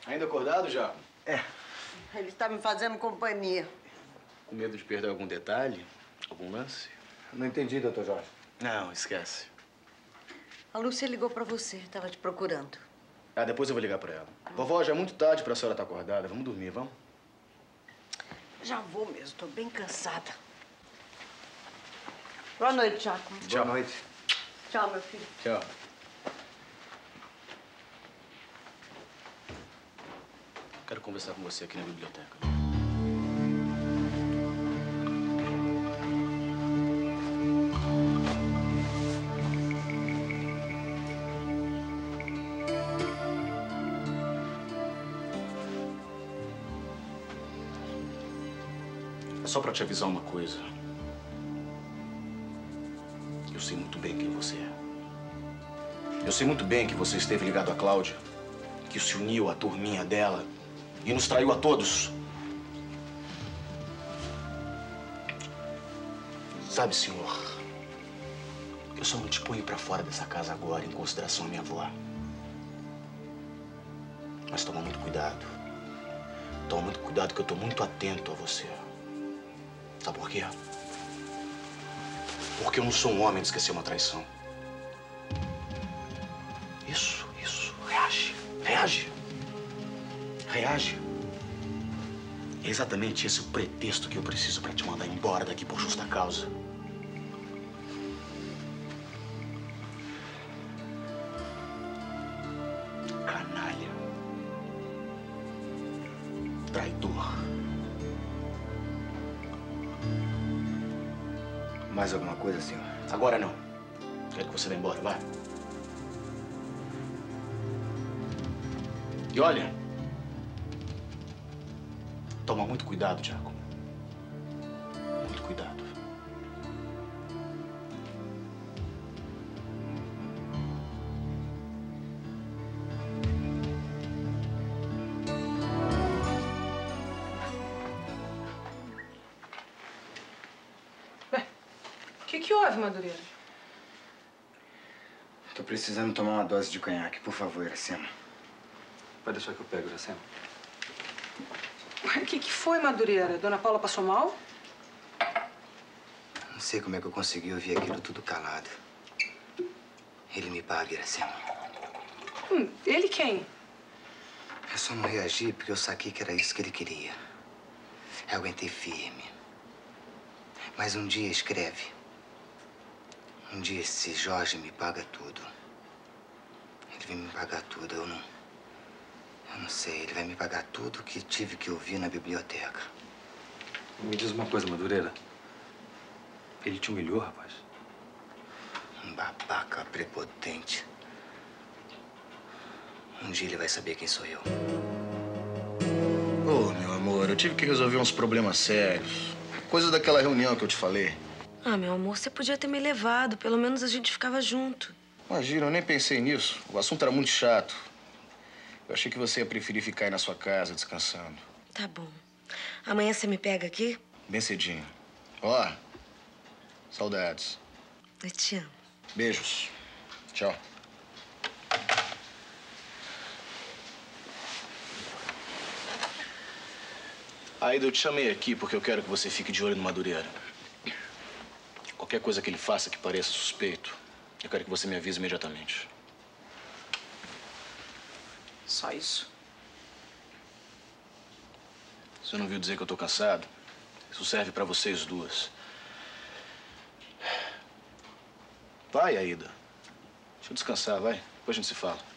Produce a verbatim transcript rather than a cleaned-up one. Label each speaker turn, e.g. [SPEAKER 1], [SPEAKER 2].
[SPEAKER 1] Ainda acordado já?
[SPEAKER 2] É.
[SPEAKER 3] Ele está me fazendo companhia.
[SPEAKER 1] Com medo de perder algum detalhe? Algum lance?
[SPEAKER 2] Não entendi, doutor Jorge.
[SPEAKER 1] Não, esquece.
[SPEAKER 3] A Lúcia ligou pra você, estava te procurando.
[SPEAKER 1] Ah, depois eu vou ligar pra ela. Vovó, já é muito tarde pra senhora estar acordada. Vamos dormir, vamos?
[SPEAKER 3] Já vou mesmo, tô bem cansada. Boa noite, Jaco.
[SPEAKER 2] Boa noite.
[SPEAKER 3] Tchau, meu filho.
[SPEAKER 1] Tchau. Quero conversar com você aqui na biblioteca. É só pra te avisar uma coisa. Eu sei muito bem quem você é. Eu sei muito bem que você esteve ligado a Cláudia, que se uniu à turminha dela e nos traiu a todos. Sabe, senhor, eu só não te ponho pra fora dessa casa agora em consideração à minha avó. Mas toma muito cuidado. Toma muito cuidado que eu tô muito atento a você. Sabe por quê? Porque eu não sou um homem de esquecer uma traição. Isso, isso. Reage. Reage. Reage. É exatamente esse o pretexto que eu preciso pra te mandar embora daqui por justa causa. Canalha. Traidor.
[SPEAKER 2] Mais alguma coisa, senhor?
[SPEAKER 1] Agora não. Quero que você vá embora, vai. E olha, toma muito cuidado, Giacomo. Muito cuidado.
[SPEAKER 4] O que que houve, Madureira?
[SPEAKER 2] Tô precisando tomar uma dose de conhaque, por favor, Iracema.
[SPEAKER 5] Pode deixar que eu pego, Iracema.
[SPEAKER 4] O que que foi, Madureira? Dona Paula passou mal?
[SPEAKER 2] Não sei como é que eu consegui ouvir aquilo tudo calado. Ele me paga, Iracema.
[SPEAKER 4] Hum, ele quem?
[SPEAKER 2] Eu só não reagi porque eu saquei que era isso que ele queria. Eu aguentei firme. Mas um dia escreve. Um dia esse Jorge me paga tudo. Ele vai me pagar tudo, eu não... Eu não sei, ele vai me pagar tudo que tive que ouvir na biblioteca.
[SPEAKER 5] Me diz uma coisa, Madureira. Ele te humilhou, rapaz?
[SPEAKER 2] Um babaca prepotente. Um dia ele vai saber quem sou eu.
[SPEAKER 1] Ô, meu amor, eu tive que resolver uns problemas sérios. Coisa daquela reunião que eu te falei.
[SPEAKER 6] Ah, meu amor, você podia ter me levado. Pelo menos a gente ficava junto.
[SPEAKER 1] Imagina, eu nem pensei nisso. O assunto era muito chato. Eu achei que você ia preferir ficar aí na sua casa, descansando.
[SPEAKER 6] Tá bom. Amanhã você me pega aqui?
[SPEAKER 1] Bem cedinho. Ó, saudades.
[SPEAKER 6] Eu te amo.
[SPEAKER 1] Beijos. Tchau. Aida, eu te chamei aqui porque eu quero que você fique de olho no Madureira. Qualquer coisa que ele faça que pareça suspeito, eu quero que você me avise imediatamente.
[SPEAKER 4] Só isso?
[SPEAKER 1] Você não viu dizer que eu tô cansado? Isso serve pra vocês duas. Vai, Aida. Deixa eu descansar, vai. Depois a gente se fala.